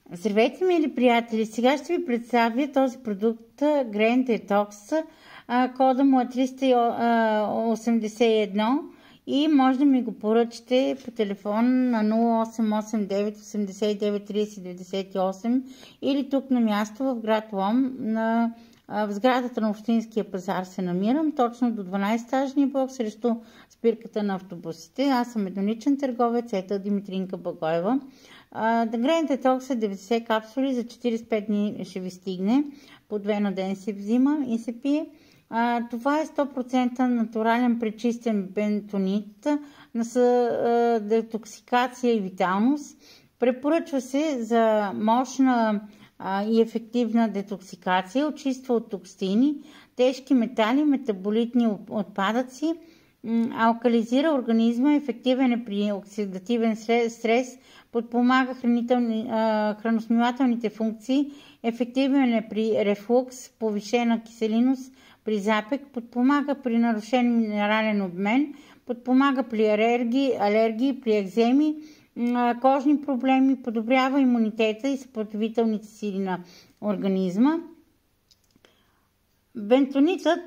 Здравейте, мили приятели! Сега ще ви представя този продукт Grain Detox. Кода му е 381 и може да ми го поръчате по телефон на 0889 89 30 98 или тук на място в град Лом. В сградата на Общинския пазар се намирам, точно до 12-етажния блок срещу спирката на автобусите. Аз съм едноличен търговец, ето Димитринка Багоева. Grain Detox е 90 капсули, за 45 дни ще ви стигне. По 2 на ден се взима и се пие. Това е 100% натурален пречистен бентонит на детоксикация и виталност. Препоръчва се за мощна и ефективна детоксикация, очиства от токсини, тежки метали, метаболитни отпадъци, алкализира организма, ефективен е при оксидативен стрес, подпомага храносмилателните функции, ефективен е при рефлукс, повишена киселинност, при запек, подпомага при нарушен минерален обмен, подпомага при алергии, при екземи, кожни проблеми, подобрява имунитета и съпротивителните сили на организма. Бентонитът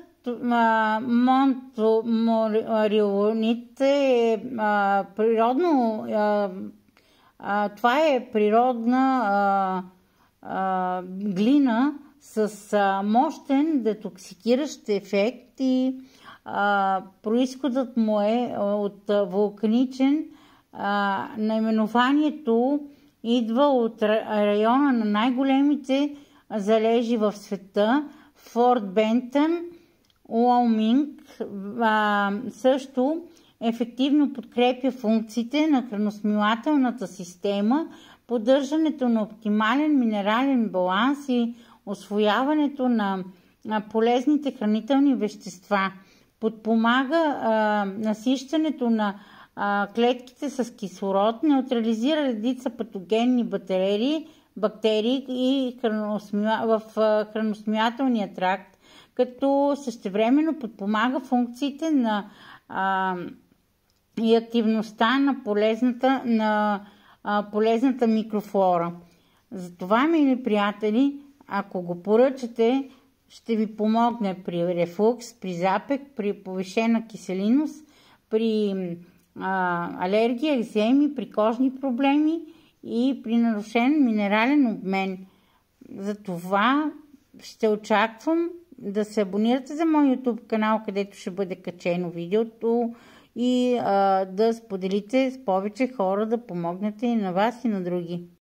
монтоморилонит е природно, това е природна глина с мощен детоксикиращ ефект и произходът му е от вулканичен. Наименованието идва от района на най-големите залежи в света, Форт Бентън, Уоминг. Също ефективно подкрепя функциите на храносмилателната система, поддържането на оптимален минерален баланс и усвояването на полезните хранителни вещества. Подпомага насищането на клетките с кислород, неутрализира редица патогенни бактерии и в храносмилателния тракт, като същевременно подпомага функциите и активността на полезната микрофлора. Затова, мили приятели, ако го поръчате, ще ви помогне при рефлукс, при запек, при повишена киселинност, при алергия, екземи, при кожни проблеми и при нарушен минерален обмен. Затова ще очаквам да се абонирате за мой YouTube канал, където ще бъде качено видеото и да споделите с повече хора, да помогнете и на вас и на други.